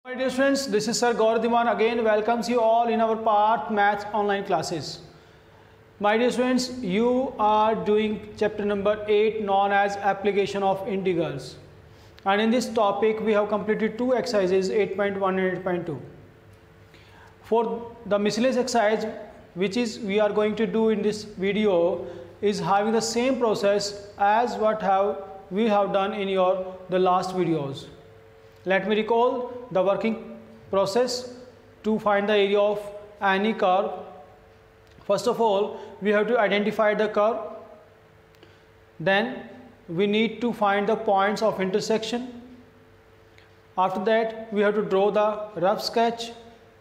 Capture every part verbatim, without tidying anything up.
My dear friends, this is Sir Gaurav Diman again welcomes you all in our Path Maths online classes. My dear friends, you are doing chapter number eight known as application of integrals, and in this topic we have completed two exercises, eight point one and eight point two. For the miscellaneous exercise which is we are going to do in this video is having the same process as what have we have done in your the last videos. Let me recall the working process to find the area of any curve. First of all, we have to identify the curve. Then we need to find the points of intersection. After that, we have to draw the rough sketch.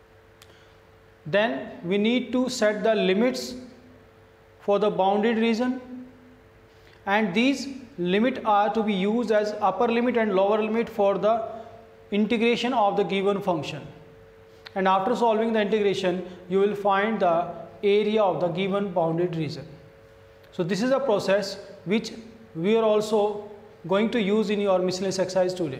Then we need to set the limits for the bounded region, and these limits are to be used as upper limit and lower limit for the integration of the given function. And after solving the integration, you will find the area of the given bounded region. So this is a process which we are also going to use in your miscellaneous exercise today.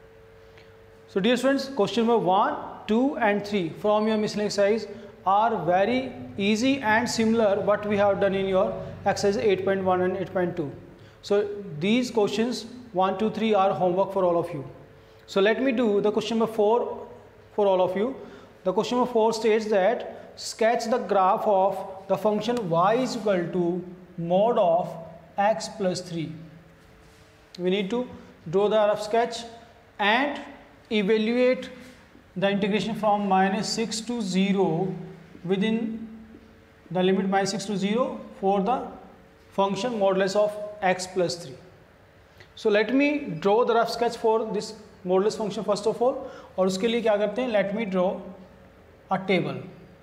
So dear friends, question number one, two and three from your miscellaneous exercise are very easy and similar what we have done in your exercise eight point one and eight point two. So these questions one, two, three are homework for all of you. So let me do the question number four for all of you. The question number four states that sketch the graph of the function y is equal to mod of x plus three. We need to draw the rough sketch and evaluate the integration from minus six to zero within the limit minus six to zero for the function modulus of x plus three. So let me draw the rough sketch for this modulus function first of all, और उसके लिए क्या करते हैं, let me draw a table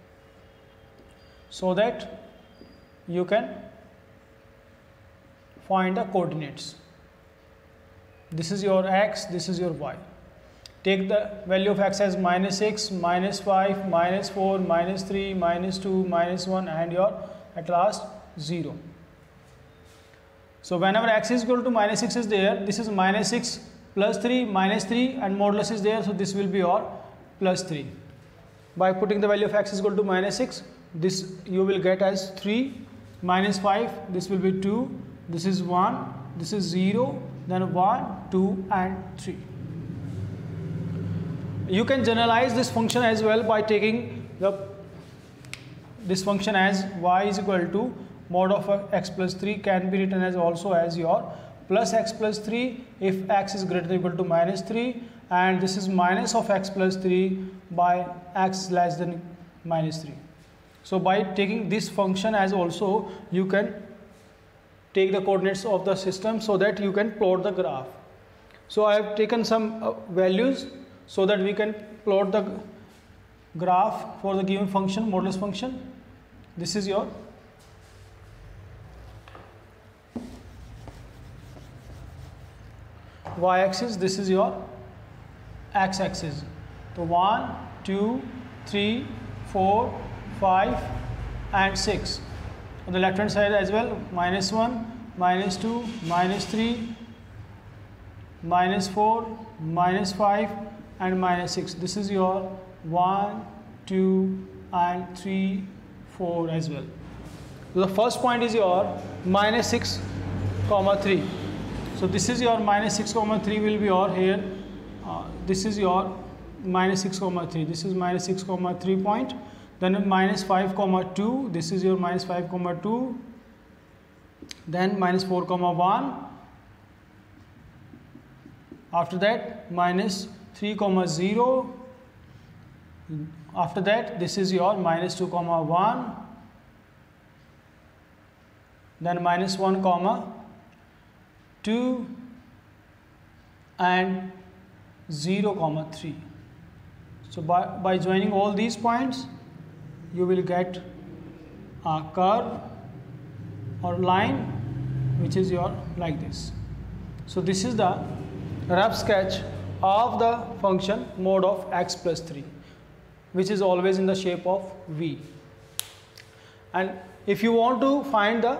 so that you can find the coordinates. This is your x, this is your y. Take the value of x as minus six, minus five, minus four, minus three, minus two, minus one, and your at last zero. So whenever x is equal to minus six is there, this is minus six plus three, minus three, and modulus is there, so this will be your plus three. By putting the value of x is equal to minus six, this you will get as three, minus five, this will be two, this is one, this is zero, then one, two, and three. You can generalize this function as well by taking the this function as y is equal to mod of x plus three can be written as also as your plus x plus three if x is greater than or equal to minus three, and this is minus of x plus three by x less than minus three. So by taking this function as also, you can take the coordinates of the system so that you can plot the graph. So I have taken some uh, values so that we can plot the graph for the given function, modulus function. This is your y-axis, this is your x-axis. So one, two, three, four, five, and six. On the left hand side as well, minus one, minus two, minus three, minus four, minus five, and minus six. This is your one, two, and three, four as well. So the first point is your minus six comma three. So this is your minus six comma three will be your here. Uh, this is your minus six comma three. This is minus six comma three point. Then minus five comma two. This is your minus five comma two. Then minus four comma one. After that minus three comma zero. After that this is your minus two comma one. Then minus one comma two and zero comma three. So by, by joining all these points, you will get a curve or line which is your like this. So this is the rough sketch of the function mod of x plus three, which is always in the shape of v. And if you want to find the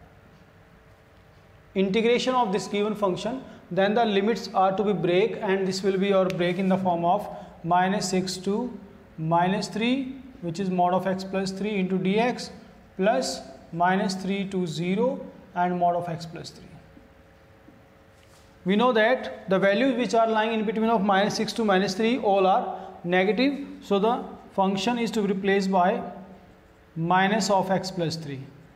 integration of this given function, then the limits are to be break, and this will be your break in the form of minus six to minus three, which is mod of x plus three into dx, plus minus three to zero and mod of x plus three. We know that the values which are lying in between of minus six to minus three all are negative, so the function is to be replaced by minus of x plus three,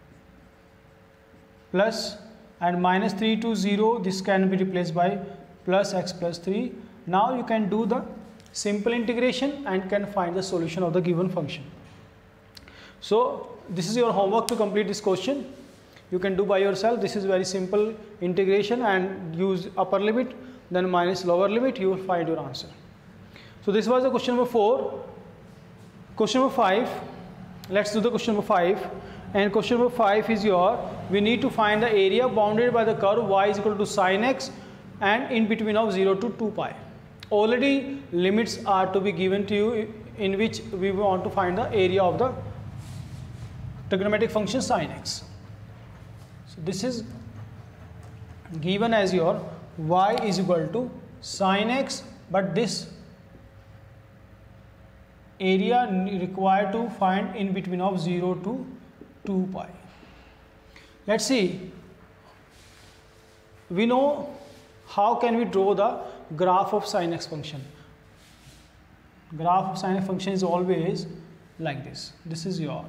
plus and minus three to zero, this can be replaced by plus x plus three. Now you can do the simple integration and can find the solution of the given function. So this is your homework to complete this question. You can do by yourself. This is very simple integration, and use upper limit then minus lower limit, you will find your answer. So this was the question number four. Question number five, let's do the question number five. And question number five is your, we need to find the area bounded by the curve y is equal to sine x and in between of zero to two pi. Already limits are to be given to you in which we want to find the area of the trigonometric function sine x. So this is given as your y is equal to sine x, but this area required to find in between of zero to two pi. Let's see, we know how can we draw the graph of sine x function. Graph of sine x function is always like this. This is your,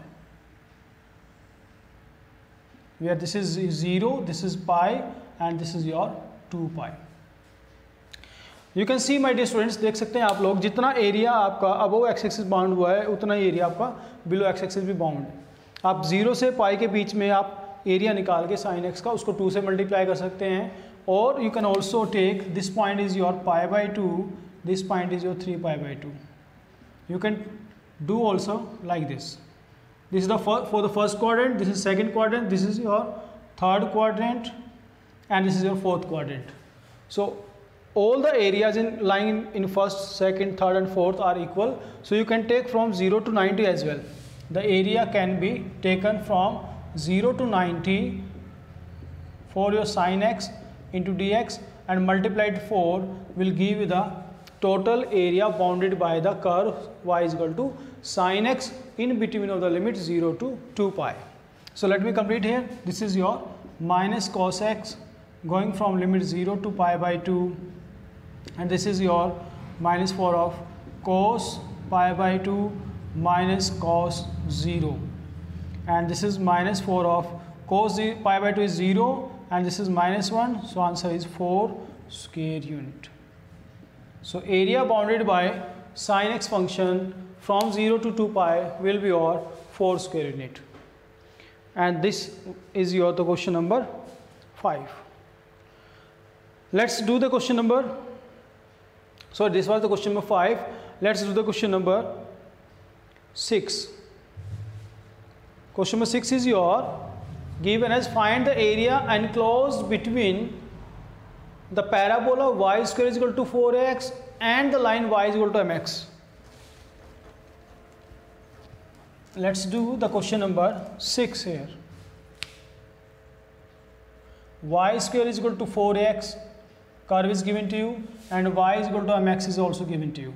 where this is zero, this is pi, and this is your two pi. You can see my dear students, देख सकते हैं आप लोग, जितना area आपका above x axis bound हुआ है उतना ही एरिया आपका बिलो एक्स एक्सिस भी बाउंड है. आप जीरो से पाई के बीच में आप एरिया निकाल के साइन एक्स का उसको टू से मल्टीप्लाई कर सकते हैं. और you can also take this point is your pi by two, this point is your three pi by two. You can do also like this. This is the for, for the first quadrant, this is second quadrant, this is your third quadrant, and this is your fourth quadrant. So all the areas in lying in, in first, second, third and fourth are equal. So you can take from zero to ninety as well. The area can be taken from zero to ninety for your sine x into dx, and multiplied four will give you the total area bounded by the curve y is equal to sine x in between of the limit zero to two pi. So let me complete here. This is your minus cos x going from limit zero to pi by two, and this is your minus four of cos pi by two minus cos zero, and this is minus four of cos pi by two is zero, and this is minus one, so answer is four square unit. So area bounded by sine x function from zero to two pi will be your four square unit. And this is your the question number five. Let's do the question number, so this was the question number five. Let's do the question number six. Question number six is your, given as find the area enclosed between the parabola y square is equal to four x and the line y is equal to mx. Let's do the question number six here. Y square is equal to four x, curve is given to you, and y is equal to mx is also given to you.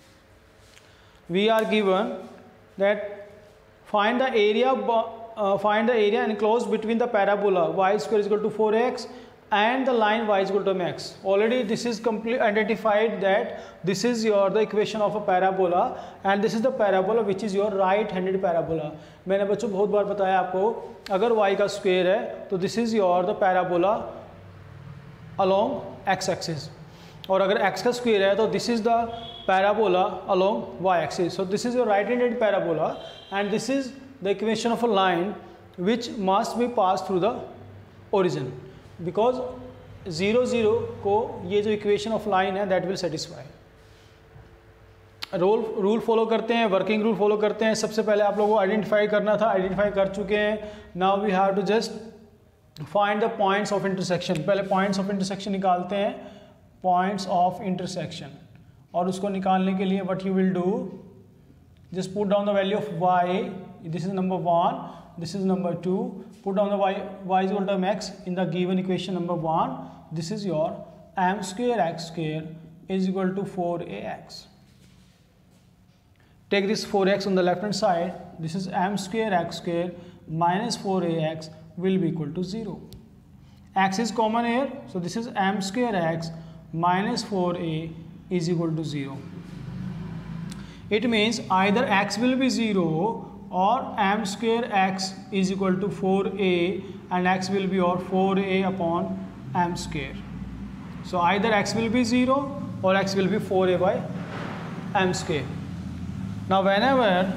We are given that find the area uh, find the area enclosed between the parabola y square is equal to four x and the line y is equal to mx. Already this is complete identified that this is your the equation of a parabola, and this is the parabola which is your right handed parabola. मैंने बच्चों बहुत बार बताया आपको, अगर y का square है तो this is your the parabola along x axis, और अगर x का स्क्वायर है तो this is the parabola along y axis. So this is your right handed parabola, and this is the equation of a line which must be passed through the origin, because zero zero को ये जो equation of line है that will satisfy. Role rule follow करते हैं, working rule follow करते हैं. सबसे पहले आप लोगों को आइडेंटिफाई करना था, आइडेंटिफाई कर चुके हैं. Now we have to just find the points of intersection. पहले पॉइंट्स ऑफ इंटरसेक्शन निकालते हैं, पॉइंट्स ऑफ इंटरसेक्शन, और उसको निकालने के लिए what you will do, just put down the value of y. This is number one, this is number two. Put down the y, y is equal to mx in the given equation number one. This is your m square x square is equal to four a x. take this four x on the left hand side. This is m square x square minus four a x will be equal to zero. X is common here, so this is m square x minus four a is equal to zero. It means either x will be zero or m square x is equal to four a and x will be or four a upon m square. So either x will be zero or x will be four a by m square. Now whenever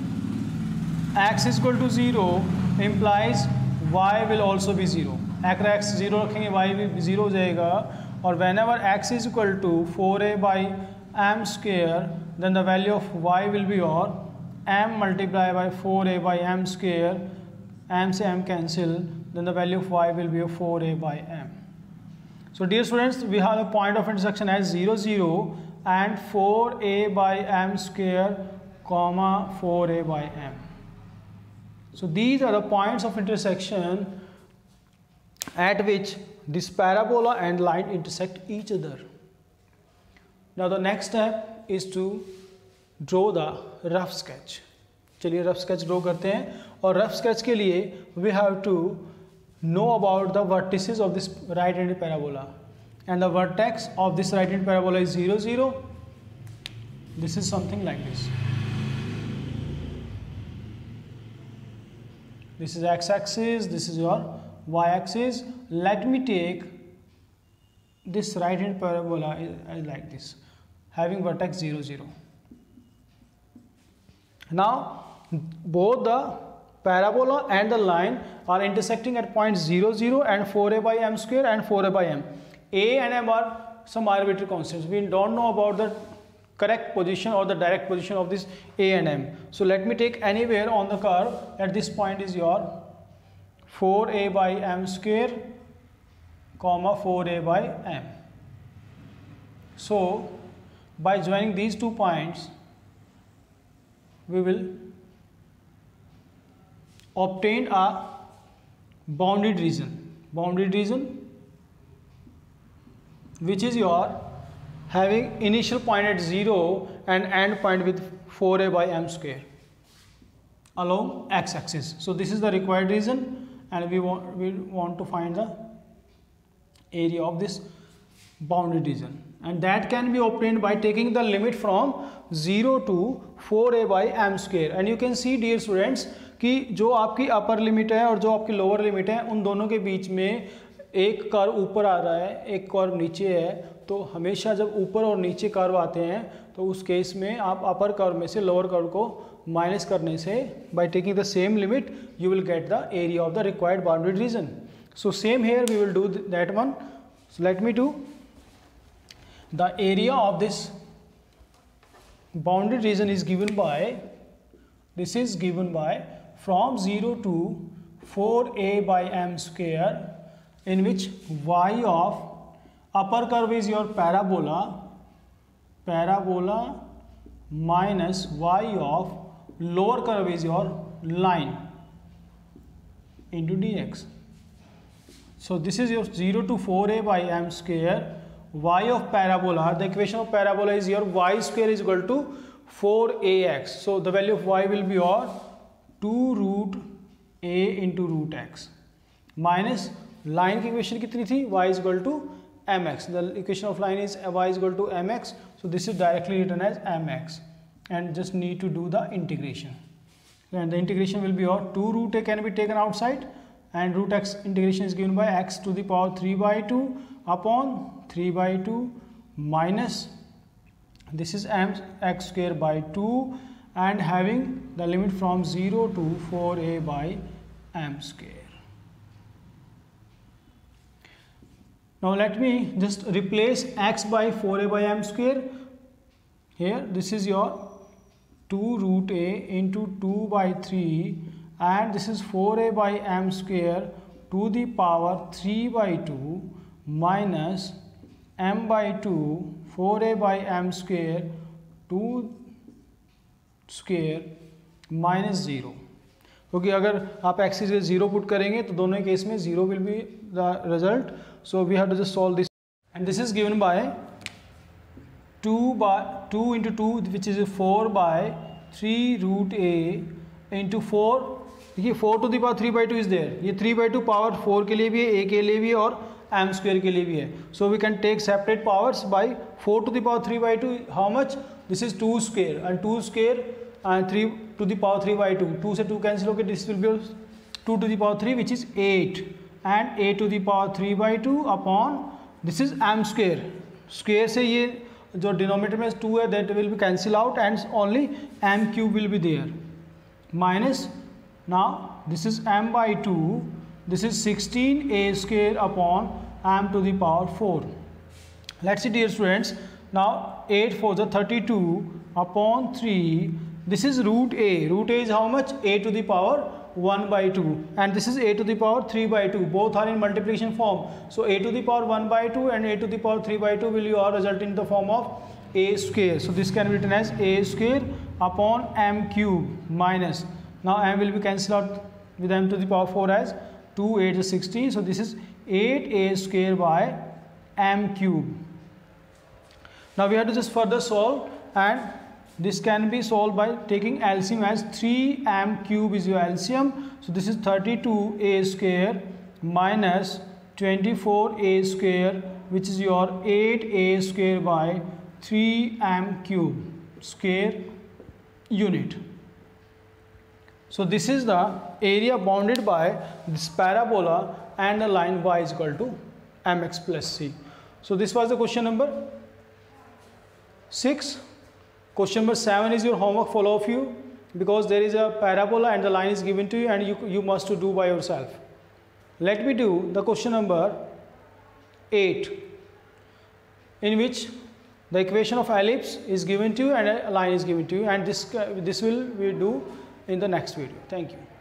x is equal to zero implies y will also be zero. अगर x zero रखेंगे y भी zero हो जाएगा, और whenever x is equal to four a by m square then the value of y will be or m multiplied by four a by m square, m से m cancel, then the value of y will be four a by m. So dear students, we have a point of intersection as zero zero and four a by m square comma four a by m. So these are the points of intersection at which this parabola and line intersect each other. Now the next step is to draw the rough sketch. चलिए rough sketch draw करते हैं, और rough sketch के लिए we have to know about the vertices of this right-handed parabola, and the vertex of this right-handed parabola is zero zero. This is something like this. This is x-axis, this is your y-axis. Let me take this right-hand parabola is like this, having vertex zero zero. Now both the parabola and the line are intersecting at points zero zero and four a by m square and four a by m. A and m are some arbitrary constants. We don't know about the correct position or the direct position of this a and m. So let me take anywhere on the curve. At this point is your four a by m square comma four a by m. So by joining these two points we will obtain a bounded region. Bounded region which is your having initial point at zero and end point with four a by m square along x-axis. So this is the required region, and we want we want to find the area of this bounded region, and that can be obtained by taking the limit from zero to four a by m square. And you can see dear students कि जो आपकी upper limit है और जो आपकी lower limit है उन दोनों के बीच में एक कर्व ऊपर आ रहा है, एक कर्व नीचे है. तो हमेशा जब ऊपर और नीचे कर्व आते हैं तो उस केस में आप अपर कर्व में से लोअर कर्व को माइनस करने से by taking the same limit you will get the area of the required bounded region. So same here we will do that one. So let me do the area of this bounded region is given by this is given by from zero to four a by m square, in which y of upper curve is your parabola parabola minus y of lower curve is your line into dx. So this is your zero to four a by m square. Y of parabola, the equation of parabola is your y square is equal to four a x. So the value of y will be your two root a into root x minus line की equation कितनी थी y is equal to m x. The equation of line is y is equal to m x. So this is directly written as m x and just need to do the integration, and the integration will be और two root a can be taken outside and root x integration is given by x to the power three by two upon three by two minus this is m x square by two and having the limit from zero to four a by m square. Now let me just replace x by four a by m square. Here this is your two root a into two by three, and this is four a by m square to the power three by two minus m by two four a by m square to square minus zero, क्योंकि अगर आप x is zero put करेंगे तो दोनों case में zero will be the result. So we have to just solve this, and this is given by two by two into two which is four by three root a into four, देखिए four to the power three by two is there, ये three by two power four के लिए भी है, ए के लिए भी है और एम स्क्वेयर के लिए भी है. So we can take separate powers by four to the power three by two, how much, this is two square and two square and three to the power three by two, two से two cancel होकर this will be two to the power three which is eight and a to the power three by two upon this is m square. Square से ये जो denominator में to है that will be cancel out and only m cube will be there minus, now this is m by two, this is sixteen a square upon m to the power four. Let's see dear students, now eight four is thirty-two upon three, this is root a, root a is how much, a to the power one by two and this is a to the power three by two, both are in multiplication form. So a to the power one by two and a to the power three by two will all result in the form of a square. So this can be written as a square upon m cube minus, now m will be cancelled out with m to the power four as two, eight is sixteen. So this is eight a square by m cube. Now we have to just further solve and this can be solved by taking L C M as three m cube is your L C M. So this is thirty-two a square minus twenty-four a square which is your eight a square by three m cube square unit. So this is the area bounded by this parabola and the line y is equal to mx plus c. So this was the question number six. Question number seven is your homework for all of you, because there is a parabola and the line is given to you and you, you must to do by yourself. Let me do the question number eight, in which the equation of ellipse is given to you and a line is given to you, and this, this will we do in the next video. Thank you.